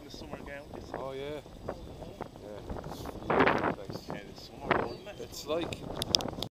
the summer again. Oh yeah. Yeah. It's a beautiful place. Yeah, the summer, isn't it? It's like